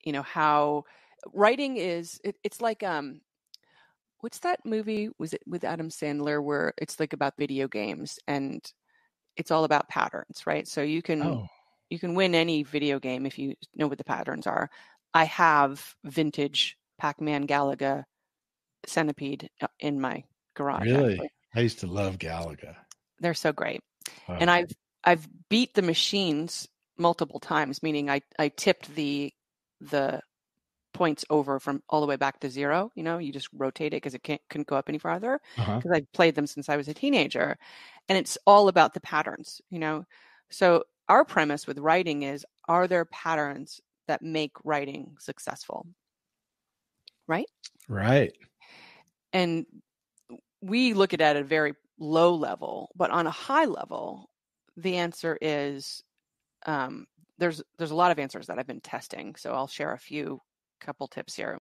how writing is, it's like, what's that movie? Was it with Adam Sandler where it's like about video games and it's all about patterns, right? So you can win any video game if you know what the patterns are. I have vintage Pac-Man Galaga Centipede in my garage. Really? Actually. I used to love Galaga. They're so great. Oh. And I've beat the machines multiple times, meaning I tipped the points over from all the way back to zero. You just rotate it because it couldn't go up any farther, because I've played them since I was a teenager. And it's all about the patterns, So our premise with writing is, are there patterns that make writing successful? Right? Right. And we look at it at a very low level, but on a high level, the answer is, there's a lot of answers that I've been testing. So I'll share a couple tips here.